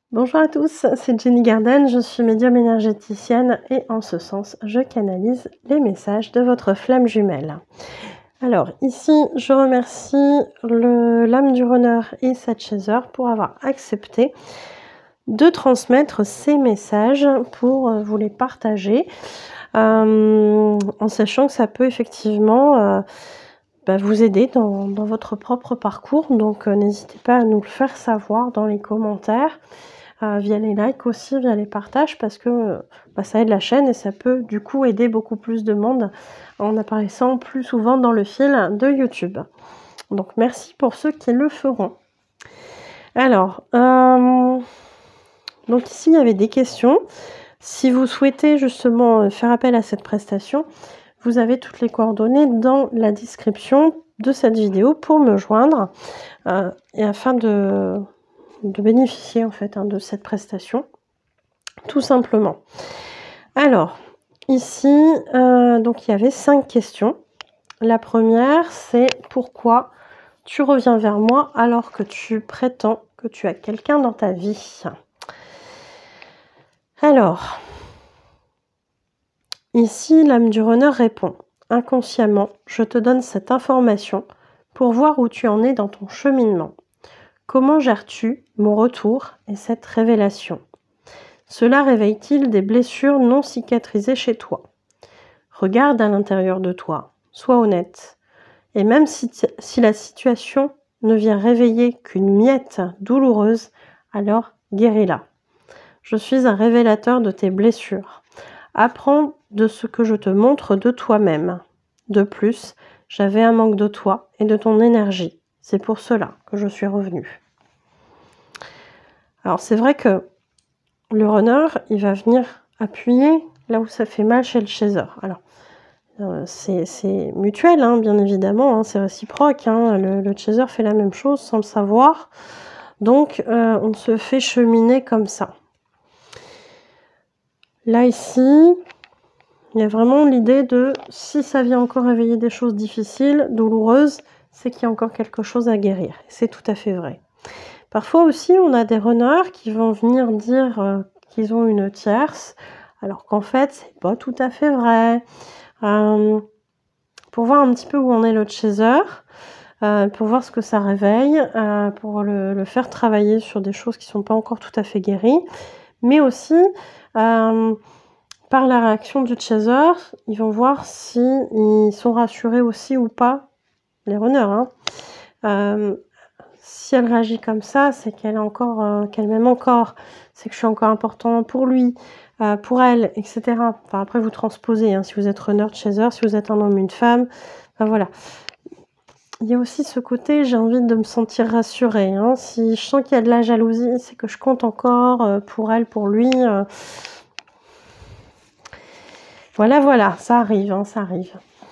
Bonjour à tous, c'est Jenny Garden, je suis médium énergéticienne et en ce sens, je canalise les messages de votre flamme jumelle. Alors ici, je remercie l'âme du runner et sa chaser pour avoir accepté de transmettre ces messages pour vous les partager, en sachant que ça peut effectivement vous aider dans votre propre parcours. Donc n'hésitez pas à nous le faire savoir dans les commentaires. Via les likes aussi, via les partages, parce que ça aide la chaîne et ça peut du coup aider beaucoup plus de monde en apparaissant plus souvent dans le fil de YouTube. Donc merci pour ceux qui le feront. Alors, donc ici il y avait des questions. Si vous souhaitez justement faire appel à cette prestation, vous avez toutes les coordonnées dans la description de cette vidéo pour me joindre et afin de bénéficier en fait de cette prestation, tout simplement. Alors, ici, donc il y avait 5 questions. La première, c'est pourquoi tu reviens vers moi alors que tu prétends que tu as quelqu'un dans ta vie? Alors, ici, l'âme du runner répond, inconsciemment, je te donne cette information pour voir où tu en es dans ton cheminement. Comment gères-tu mon retour et cette révélation? Cela réveille-t-il des blessures non cicatrisées chez toi? Regarde à l'intérieur de toi, sois honnête. Et même si la situation ne vient réveiller qu'une miette douloureuse, alors guéris-la. Je suis un révélateur de tes blessures. Apprends de ce que je te montre de toi-même. De plus, j'avais un manque de toi et de ton énergie. C'est pour cela que je suis revenue. Alors c'est vrai que le runner, il va venir appuyer là où ça fait mal chez le chaser. Alors, c'est mutuel, hein, bien évidemment, hein, c'est réciproque. Hein, le chaser fait la même chose sans le savoir. Donc, on se fait cheminer comme ça. Là, ici, il y a vraiment l'idée de, si ça vient encore réveiller des choses difficiles, douloureuses, c'est qu'il y a encore quelque chose à guérir. C'est tout à fait vrai. Parfois aussi, on a des runners qui vont venir dire qu'ils ont une tierce, alors qu'en fait, c'est pas tout à fait vrai. Pour voir un petit peu où en est le chaser, pour voir ce que ça réveille, pour le faire travailler sur des choses qui sont pas encore tout à fait guéries, mais aussi par la réaction du chaser, ils vont voir si ils sont rassurés aussi ou pas, les runners, hein. Si elle réagit comme ça, c'est qu'elle est encore, qu'elle m'aime encore, c'est que je suis encore important pour lui, pour elle, etc. Enfin, après, vous transposez, hein, si vous êtes runner, chaser, si vous êtes un homme, une femme, enfin voilà. Il y a aussi ce côté, j'ai envie de me sentir rassurée, hein. Si je sens qu'il y a de la jalousie, c'est que je compte encore pour elle, pour lui. Voilà, ça arrive, hein, ça arrive.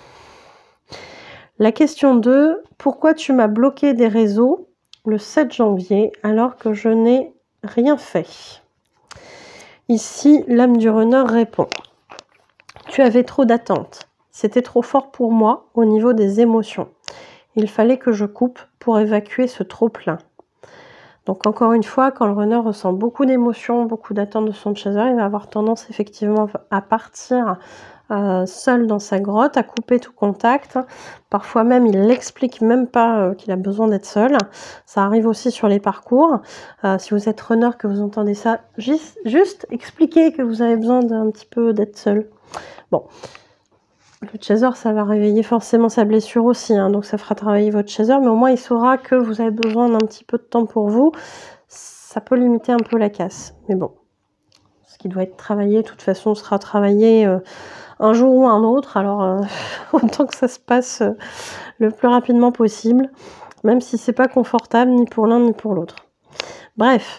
La question 2, pourquoi tu m'as bloqué des réseaux le 7 janvier alors que je n'ai rien fait? Ici, l'âme du runner répond. Tu avais trop d'attentes. C'était trop fort pour moi au niveau des émotions. Il fallait que je coupe pour évacuer ce trop-plein. Donc encore une fois, quand le runner ressent beaucoup d'émotions, beaucoup d'attentes de son chaser, il va avoir tendance effectivement à partir seul dans sa grotte, à couper tout contact. Parfois même, il n'explique même pas qu'il a besoin d'être seul. Ça arrive aussi sur les parcours. Si vous êtes runner, que vous entendez ça, juste expliquez que vous avez besoin d'un petit peu d'être seul. Bon, le chaser, ça va réveiller forcément sa blessure aussi, hein, donc ça fera travailler votre chaser, mais au moins il saura que vous avez besoin d'un petit peu de temps pour vous. Ça peut limiter un peu la casse, mais bon, ce qui doit être travaillé, de toute façon, sera travaillé un jour ou un autre, alors autant que ça se passe le plus rapidement possible, même si c'est pas confortable ni pour l'un ni pour l'autre. Bref,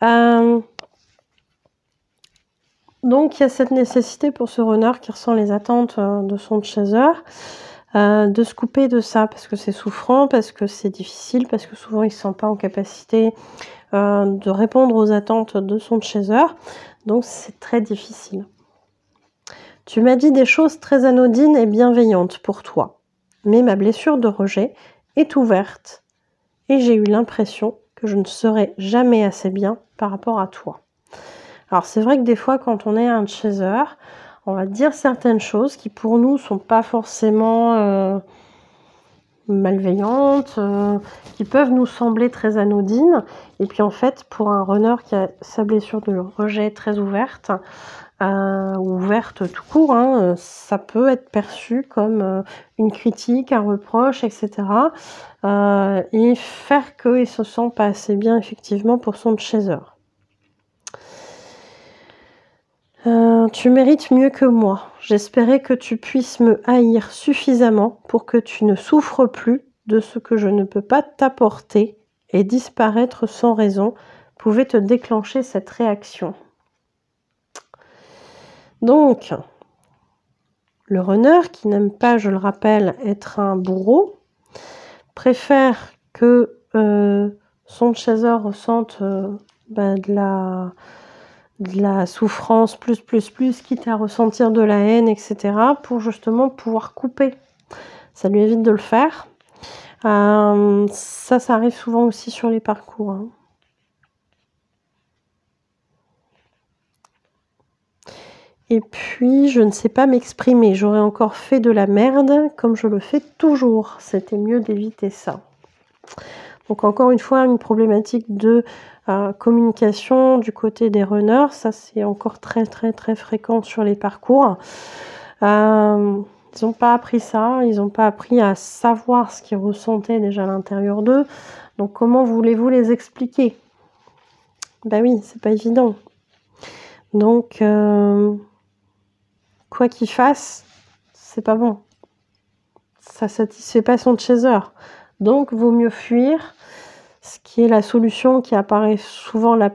donc il y a cette nécessité pour ce runner qui ressent les attentes de son chaser, de se couper de ça, parce que c'est souffrant, parce que c'est difficile, parce que souvent il ne se sent pas en capacité de répondre aux attentes de son chaser, donc c'est très difficile. Tu m'as dit des choses très anodines et bienveillantes pour toi, mais ma blessure de rejet est ouverte et j'ai eu l'impression que je ne serai jamais assez bien par rapport à toi. Alors c'est vrai que des fois quand on est un chaser, on va dire certaines choses qui pour nous sont pas forcément malveillantes, qui peuvent nous sembler très anodines. Et puis en fait pour un runner qui a sa blessure de rejet très ouverte, ou ouverte tout court, hein, ça peut être perçu comme une critique, un reproche, etc. Et faire qu'il se sent pas assez bien effectivement pour son chaser. Tu mérites mieux que moi. J'espérais que tu puisses me haïr suffisamment pour que tu ne souffres plus de ce que je ne peux pas t'apporter, et disparaître sans raison pouvait te déclencher cette réaction. Donc, le runner, qui n'aime pas, je le rappelle, être un bourreau, préfère que son chaser ressente de la souffrance plus, quitte à ressentir de la haine, etc., pour justement pouvoir couper. Ça lui évite de le faire. Ça arrive souvent aussi sur les parcours, hein. Et puis, je ne sais pas m'exprimer. J'aurais encore fait de la merde comme je le fais toujours. C'était mieux d'éviter ça. Donc encore une fois, une problématique de communication du côté des runners. Ça, c'est encore très fréquent sur les parcours. Ils n'ont pas appris ça. Ils n'ont pas appris à savoir ce qu'ils ressentaient déjà à l'intérieur d'eux. Donc comment voulez-vous les expliquer? Ben oui, c'est pas évident. Donc, quoi qu'il fasse, c'est pas bon. Ça satisfait pas son chaser. Donc, vaut mieux fuir, ce qui est la solution qui apparaît souvent la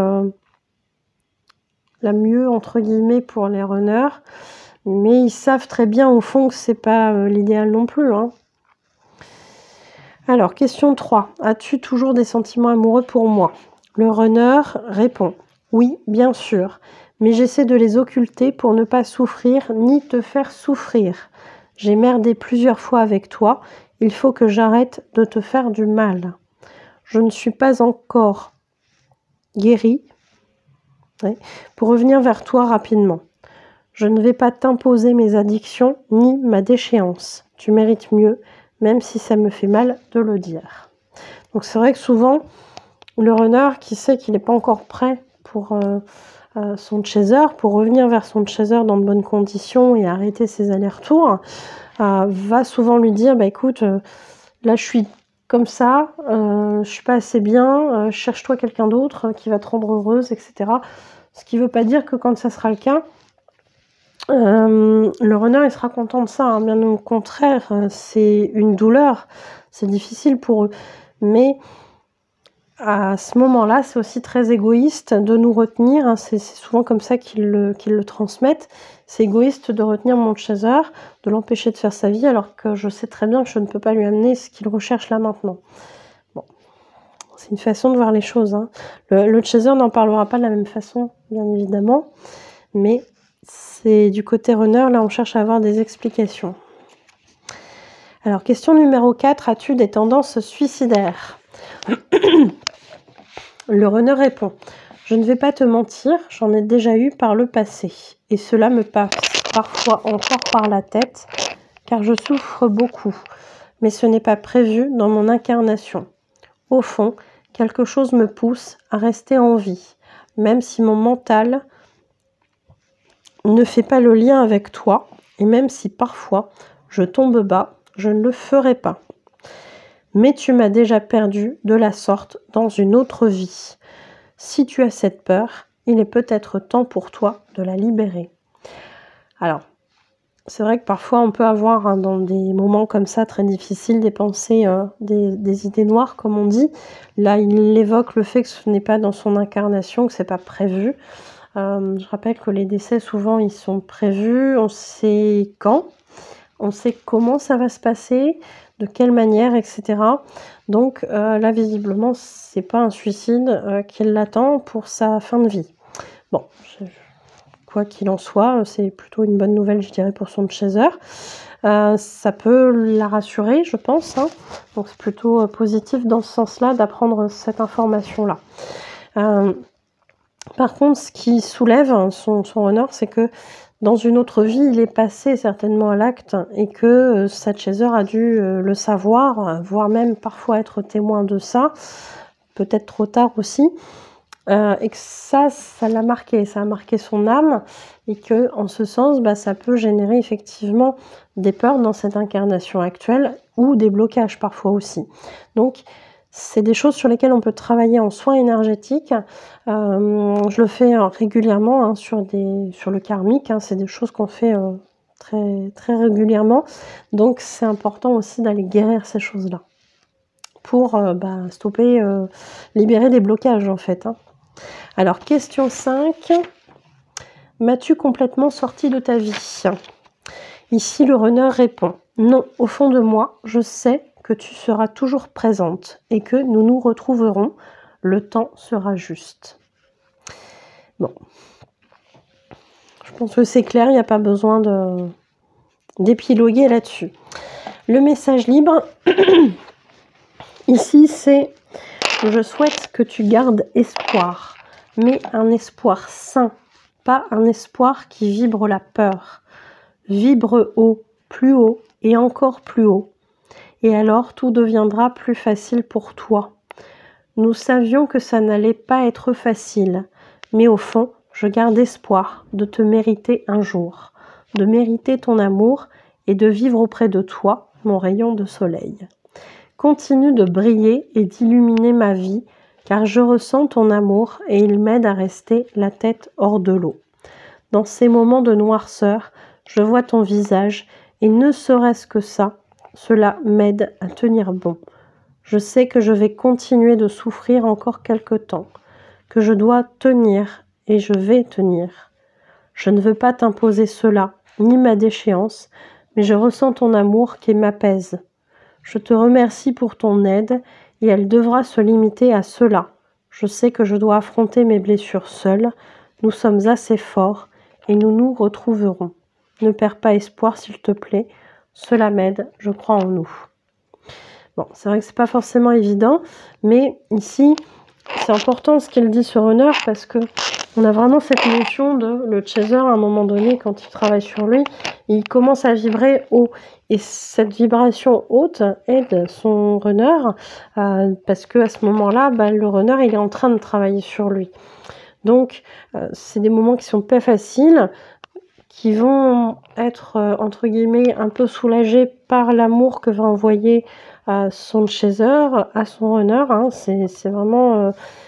mieux, entre guillemets, pour les runners. Mais ils savent très bien, au fond, que c'est pas l'idéal non plus, hein. Alors, question 3. As-tu toujours des sentiments amoureux pour moi? Le runner répond. Oui, bien sûr. Mais j'essaie de les occulter pour ne pas souffrir ni te faire souffrir. J'ai merdé plusieurs fois avec toi. Il faut que j'arrête de te faire du mal. Je ne suis pas encore guérie pour revenir vers toi rapidement. Je ne vais pas t'imposer mes addictions ni ma déchéance. Tu mérites mieux, même si ça me fait mal de le dire. Donc c'est vrai que souvent, le runner qui sait qu'il n'est pas encore prêt pour son chaser, pour revenir vers son chaser dans de bonnes conditions et arrêter ses allers-retours, va souvent lui dire, bah écoute, là je suis comme ça, je suis pas assez bien, cherche-toi quelqu'un d'autre qui va te rendre heureuse, etc. Ce qui veut pas dire que quand ça sera le cas, le runner il sera content de ça, hein. Bien au contraire, c'est une douleur, c'est difficile pour eux, mais à ce moment-là, c'est aussi très égoïste de nous retenir, hein. C'est souvent comme ça qu'ils le transmettent. C'est égoïste de retenir mon chaser, de l'empêcher de faire sa vie, alors que je sais très bien que je ne peux pas lui amener ce qu'il recherche là maintenant. Bon, c'est une façon de voir les choses, hein. Le chaser n'en parlera pas de la même façon, bien évidemment, mais c'est du côté runner, là on cherche à avoir des explications. Alors, question numéro 4, as-tu des tendances suicidaires? Le runner répond. Je ne vais pas te mentir, j'en ai déjà eu par le passé. Et cela me passe parfois encore par la tête, car je souffre beaucoup. Mais ce n'est pas prévu dans mon incarnation. Au fond, quelque chose me pousse à rester en vie, même si mon mental ne fait pas le lien avec toi, et même si parfois je tombe bas, je ne le ferai pas. Mais tu m'as déjà perdu de la sorte dans une autre vie. Si tu as cette peur, il est peut-être temps pour toi de la libérer. Alors, c'est vrai que parfois on peut avoir, hein, dans des moments comme ça très difficiles, des pensées, des idées noires comme on dit. Là, il évoque le fait que ce n'est pas dans son incarnation, que c'est pas prévu. Je rappelle que les décès souvent ils sont prévus, on sait quand, on sait comment ça va se passer, de quelle manière, etc. Donc là, visiblement, c'est pas un suicide qui l'attend pour sa fin de vie. Bon, quoi qu'il en soit, c'est plutôt une bonne nouvelle, je dirais, pour son chaser. Ça peut la rassurer, je pense, hein. Donc c'est plutôt positif dans ce sens-là d'apprendre cette information-là. Par contre, ce qui soulève son runner, c'est que dans une autre vie, il est passé certainement à l'acte et que cette chaser a dû le savoir, voire même parfois être témoin de ça, peut-être trop tard aussi, et que ça l'a marqué, ça a marqué son âme, et que en ce sens, ça peut générer effectivement des peurs dans cette incarnation actuelle ou des blocages parfois aussi. Donc, c'est des choses sur lesquelles on peut travailler en soins énergétiques. Je le fais régulièrement sur le karmique. C'est des choses qu'on fait très, très régulièrement. Donc, c'est important aussi d'aller guérir ces choses-là pour stopper, libérer des blocages en fait. Alors, question 5. M'as-tu complètement sorti de ta vie? Ici, le runner répond « Non, au fond de moi, je sais que tu seras toujours présente et que nous nous retrouverons. Le temps sera juste. » Bon. Je pense que c'est clair, il n'y a pas besoin d'épiloguer là-dessus. Le message libre, ici, c'est « Je souhaite que tu gardes espoir, mais un espoir sain, pas un espoir qui vibre la peur. Vibre haut et encore plus haut. Et alors tout deviendra plus facile pour toi. Nous savions que ça n'allait pas être facile, mais au fond, je garde espoir de te mériter un jour, de mériter ton amour et de vivre auprès de toi, mon rayon de soleil. Continue de briller et d'illuminer ma vie, car je ressens ton amour et il m'aide à rester la tête hors de l'eau. Dans ces moments de noirceur, je vois ton visage et ne serait-ce que ça, cela m'aide à tenir bon. Je sais que je vais continuer de souffrir encore quelque temps, que je dois tenir et je vais tenir. Je ne veux pas t'imposer cela, ni ma déchéance, mais je ressens ton amour qui m'apaise. Je te remercie pour ton aide et elle devra se limiter à cela. Je sais que je dois affronter mes blessures seule. Nous sommes assez forts et nous nous retrouverons. Ne perds pas espoir, s'il te plaît. Cela m'aide, je crois en nous. Bon, c'est vrai que c'est pas forcément évident, mais ici, c'est important ce qu'il dit sur Runner parce que on a vraiment cette notion de le chaser à un moment donné, quand il travaille sur lui, il commence à vibrer haut. Et cette vibration haute aide son runner parce que à ce moment-là, le runner il est en train de travailler sur lui. Donc, c'est des moments qui sont pas faciles, qui vont être, entre guillemets, un peu soulagés par l'amour que va envoyer son chaser à son runner. C'est vraiment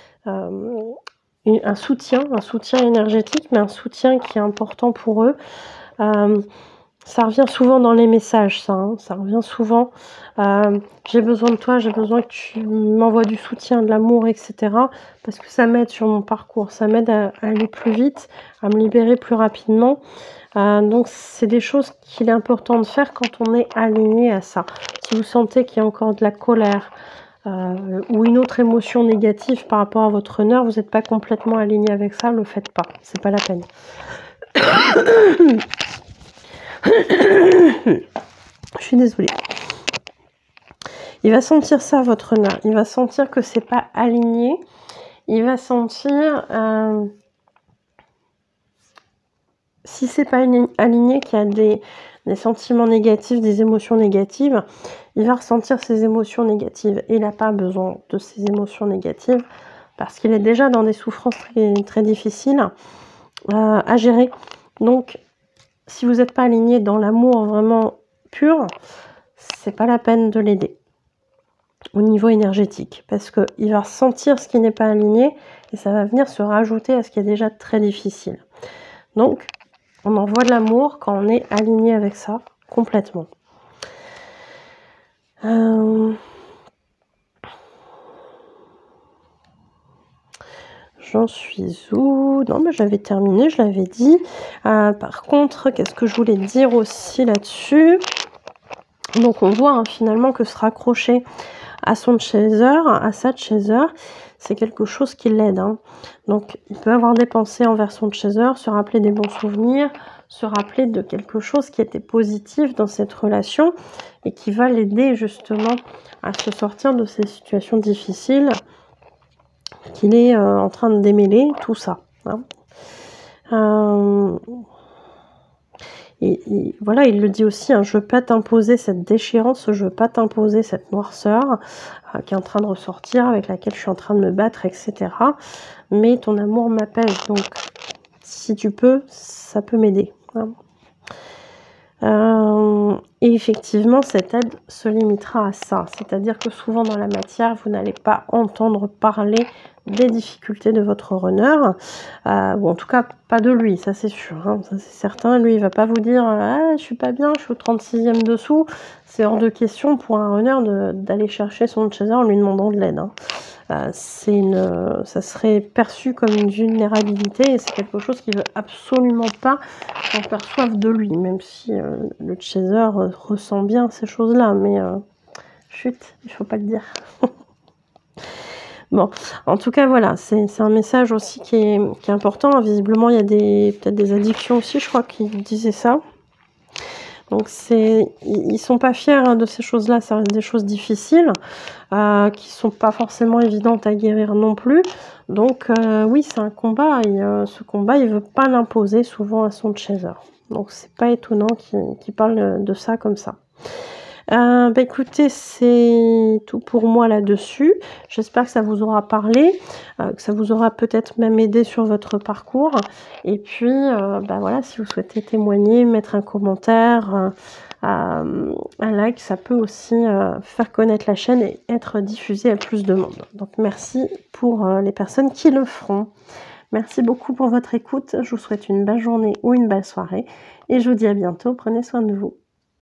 un soutien énergétique, mais un soutien qui est important pour eux. Ça revient souvent dans les messages, ça revient souvent. J'ai besoin de toi, j'ai besoin que tu m'envoies du soutien, de l'amour, etc. Parce que ça m'aide sur mon parcours, ça m'aide à aller plus vite, à me libérer plus rapidement. Donc c'est des choses qu'il est important de faire quand on est aligné à ça. Si vous sentez qu'il y a encore de la colère ou une autre émotion négative par rapport à votre runner, vous n'êtes pas complètement aligné avec ça, ne le faites pas, c'est pas la peine. Je suis désolée. Il va sentir ça, votre runner. Il va sentir que c'est pas aligné. Il va sentir, si c'est pas aligné, qu'il y a des sentiments négatifs, des émotions négatives, il va ressentir ces émotions négatives. Et il n'a pas besoin de ces émotions négatives parce qu'il est déjà dans des souffrances très, très difficiles à gérer. Donc, si vous n'êtes pas aligné dans l'amour vraiment pur, c'est pas la peine de l'aider au niveau énergétique parce qu'il va ressentir ce qui n'est pas aligné et ça va venir se rajouter à ce qui est déjà très difficile. Donc, on envoie de l'amour quand on est aligné avec ça complètement. J'en suis où? Non, mais j'avais terminé, je l'avais dit. Par contre, qu'est-ce que je voulais dire aussi là-dessus? Donc, on voit finalement que se raccrocher à son chaser, à sa chaser, c'est quelque chose qui l'aide. Donc, il peut avoir des pensées envers son chaser, se rappeler des bons souvenirs, se rappeler de quelque chose qui était positif dans cette relation et qui va l'aider justement à se sortir de ces situations difficiles qu'il est en train de démêler, tout ça. Hein. Voilà, il le dit aussi, hein, je veux pas t'imposer cette déchirance, je veux pas t'imposer cette noirceur qui est en train de ressortir, avec laquelle je suis en train de me battre, etc. Mais ton amour m'apaise, donc si tu peux, ça peut m'aider. Hein. Et effectivement, cette aide se limitera à ça. C'est-à-dire que souvent dans la matière, vous n'allez pas entendre parler des difficultés de votre runner, ou en tout cas pas de lui, ça c'est sûr, hein, ça c'est certain. Lui, il va pas vous dire ah, je suis pas bien, je suis au 36e dessous. C'est hors de question pour un runner d'aller chercher son chaser en lui demandant de l'aide. Hein. Ça serait perçu comme une vulnérabilité et c'est quelque chose qu'il veut absolument pas qu'on perçoive de lui, même si le chaser ressent bien ces choses-là, mais chut, il faut pas le dire. Bon, en tout cas, voilà, c'est un message aussi qui est important. Visiblement, il y a peut-être des addictions aussi, je crois qu'il disait ça. Donc, ils sont pas fiers hein, de ces choses-là, ça reste des choses difficiles, qui sont pas forcément évidentes à guérir non plus. Donc, oui, c'est un combat, et ce combat, il veut pas l'imposer souvent à son chaser. Donc, c'est pas étonnant qu'il parle de ça comme ça. Bah écoutez, c'est tout pour moi là-dessus. J'espère que ça vous aura parlé, que ça vous aura peut-être même aidé sur votre parcours. Et puis, bah voilà, si vous souhaitez témoigner, mettre un commentaire, un like, ça peut aussi faire connaître la chaîne et être diffusé à plus de monde. Donc merci pour les personnes qui le feront. Merci beaucoup pour votre écoute. Je vous souhaite une belle journée ou une belle soirée. Et je vous dis à bientôt. Prenez soin de vous.